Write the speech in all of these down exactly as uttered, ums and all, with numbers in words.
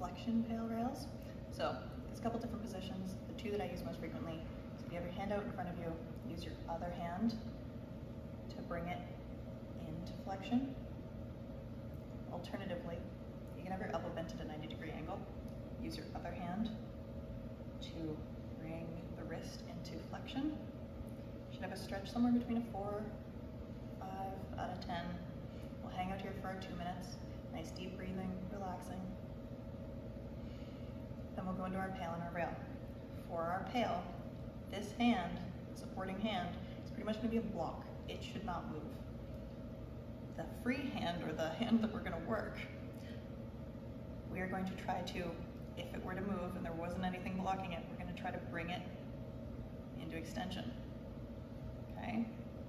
flexion pale rails. So there's a couple different positions. The two that I use most frequently. So if you have your hand out in front of you, use your other hand to bring it into flexion. Alternatively, you can have your elbow bent at a ninety degree angle. Use your other hand to bring the wrist into flexion. You should have a stretch somewhere between a four, five out of ten. We'll hang out here for two minutes. Nice deep breathing, relaxing. Then we'll go into our pail and our rail. For our pail, this hand, supporting hand, is pretty much going to be a block. It should not move. The free hand, or the hand that we're going to work, we are going to try to, if it were to move and there wasn't anything blocking it, we're going to try to bring it into extension. Okay?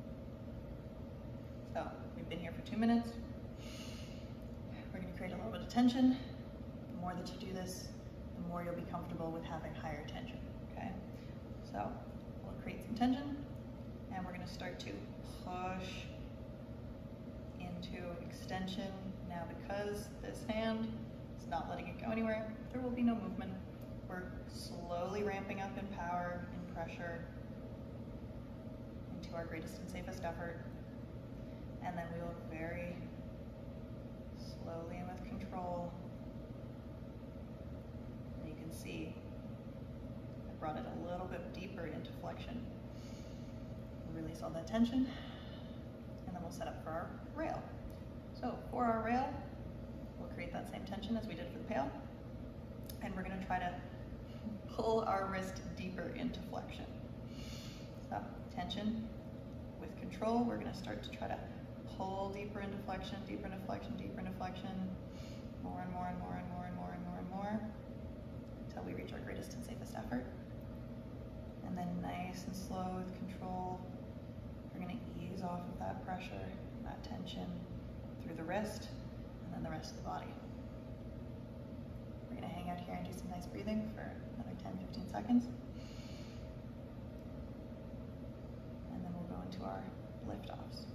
So we've been here for two minutes. We're going to create a little bit of tension. The more that you do this, the more you'll be comfortable with having higher tension. Okay? So we'll create some tension, and we're going to start to push into extension. Now, because this hand is not letting it go anywhere, there will be no movement. We're slowly ramping up in power and pressure into our greatest and safest effort. And then we will very slowly and with control, and you can see I brought it a little bit deeper into flexion. We'll release all that tension, and then we'll set up for our rail. So for our rail, we'll create that same tension as we did for the pail, and we're going to try to pull our wrist deeper into flexion. So tension with control, we're going to start to try to pull deeper into flexion, deeper into flexion, deeper into flexion, more and more and more and more and more and more and more, until we reach our greatest and safest effort. And then nice and slow with control, we're going to ease off of that pressure, that tension, through the wrist, and then the rest of the body. We're going to hang out here and do some nice breathing for another ten to fifteen seconds. And then we'll go into our lift-offs.